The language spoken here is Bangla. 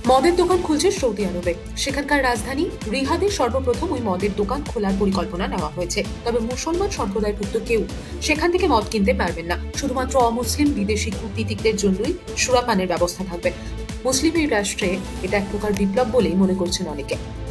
মদের দোকান খুলছে সৌদি আরবে। সেখানকার রাজধানী রিয়াদে সর্বপ্রথম ওই মদের দোকান খোলার পরিকল্পনা নেওয়া হয়েছে। তবে মুসলমান সম্প্রদায়ভুক্ত কেউ সেখান থেকে মদ কিনতে পারবেন না। শুধুমাত্র অমুসলিম বিদেশি কূটনীতিকদের জন্যই সুরাপানের ব্যবস্থা থাকবে। মুসলিম এই রাষ্ট্রে এটা এক প্রকার বিপ্লব বলেই মনে করছেন অনেকে।